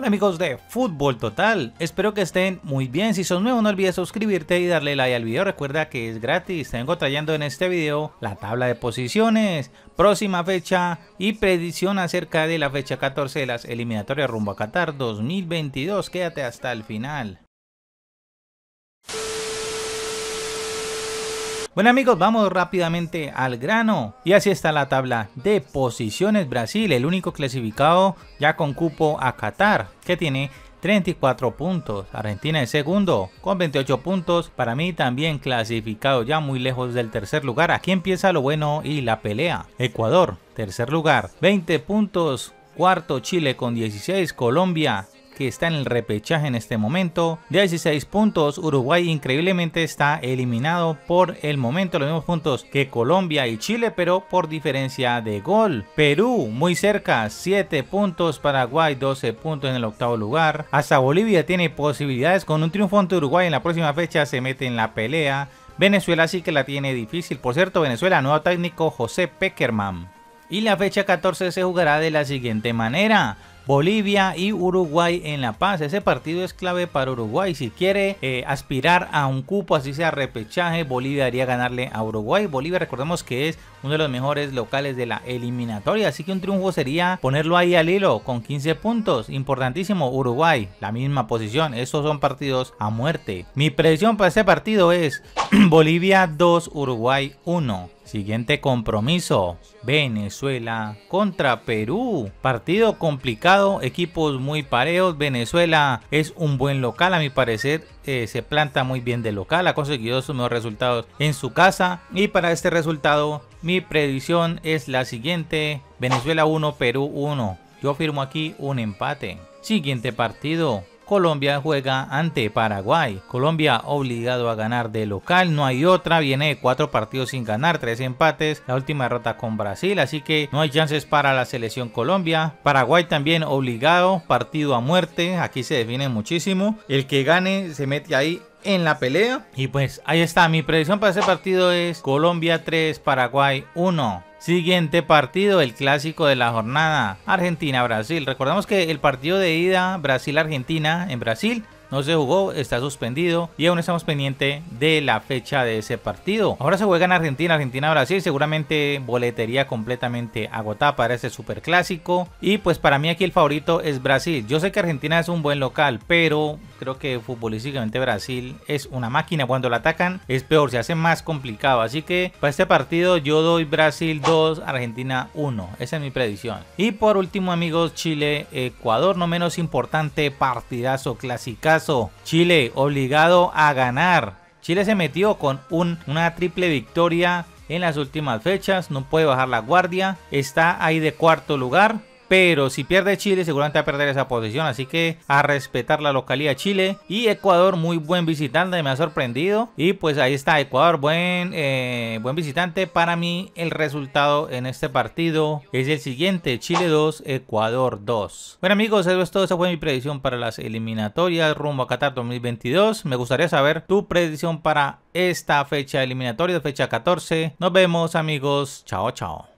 Hola amigos de Fútbol Total, espero que estén muy bien. Si sos nuevo no olvides suscribirte y darle like al video, recuerda que es gratis. Te vengo trayendo en este video la tabla de posiciones, próxima fecha y predicción acerca de la fecha 14 de las eliminatorias rumbo a Qatar 2022. Quédate hasta el final. Bueno amigos, vamos rápidamente al grano y así está la tabla de posiciones. Brasil, el único clasificado ya con cupo a Qatar, que tiene 34 puntos. Argentina el segundo con 28 puntos, para mí también clasificado, ya muy lejos del tercer lugar. Aquí empieza lo bueno y la pelea. Ecuador, tercer lugar, 20 puntos. Cuarto, Chile con 16, Colombia, que está en el repechaje en este momento, 16 puntos. Uruguay increíblemente está eliminado por el momento, los mismos puntos que Colombia y Chile, pero por diferencia de gol. Perú muy cerca, 7 puntos. Paraguay 12 puntos en el octavo lugar. Hasta Bolivia tiene posibilidades, con un triunfo ante Uruguay en la próxima fecha se mete en la pelea. Venezuela sí que la tiene difícil. Por cierto, Venezuela, nuevo técnico José Peckerman. Y la fecha 14 se jugará de la siguiente manera: Bolivia y Uruguay en La Paz. Ese partido es clave para Uruguay. Si quiere aspirar a un cupo, así sea repechaje, Bolivia debería ganarle a Uruguay. Bolivia, recordemos que es uno de los mejores locales de la eliminatoria, así que un triunfo sería ponerlo ahí al hilo con 15 puntos. Importantísimo. Uruguay, la misma posición. Estos son partidos a muerte. Mi predicción para este partido es Bolivia 2, Uruguay 1. Siguiente compromiso, Venezuela contra Perú. Partido complicado, equipos muy parejos. Venezuela es un buen local, a mi parecer se planta muy bien de local, ha conseguido sus mejores resultados en su casa. Y para este resultado mi predicción es la siguiente: Venezuela 1, Perú 1. Yo firmo aquí un empate. Siguiente partido, Colombia juega ante Paraguay. Colombia obligado a ganar de local, no hay otra. Viene de 4 partidos sin ganar, 3 empates, la última derrota con Brasil, así que no hay chances para la selección Colombia. Paraguay también obligado, partido a muerte, aquí se define muchísimo. El que gane se mete ahí en la pelea. Y pues ahí está, mi predicción para ese partido es Colombia 3, Paraguay 1. Siguiente partido, el clásico de la jornada, Argentina-Brasil. Recordamos que el partido de ida Brasil-Argentina en Brasil no se jugó, está suspendido y aún estamos pendientes de la fecha de ese partido. Ahora se juega en Argentina, Argentina-Brasil, seguramente boletería completamente agotada para este super clásico. Y pues para mí aquí el favorito es Brasil. Yo sé que Argentina es un buen local, pero creo que futbolísticamente Brasil es una máquina. Cuando la atacan es peor, se hace más complicado. Así que para este partido yo doy Brasil 2, Argentina 1. Esa es mi predicción. Y por último amigos, Chile-Ecuador, no menos importante, partidazo, clasicazo. Chile obligado a ganar. Chile se metió con una triple victoria en las últimas fechas, no puede bajar la guardia, está ahí de cuarto lugar. Pero si pierde Chile seguramente va a perder esa posición, así que a respetar la localidad Chile. Y Ecuador, muy buen visitante, me ha sorprendido. Y pues ahí está Ecuador, buen visitante. Para mí el resultado en este partido es el siguiente: Chile 2, Ecuador 2. Bueno amigos, eso es todo, esa fue mi predicción para las eliminatorias rumbo a Qatar 2022. Me gustaría saber tu predicción para esta fecha eliminatoria, fecha 14. Nos vemos amigos, chao chao.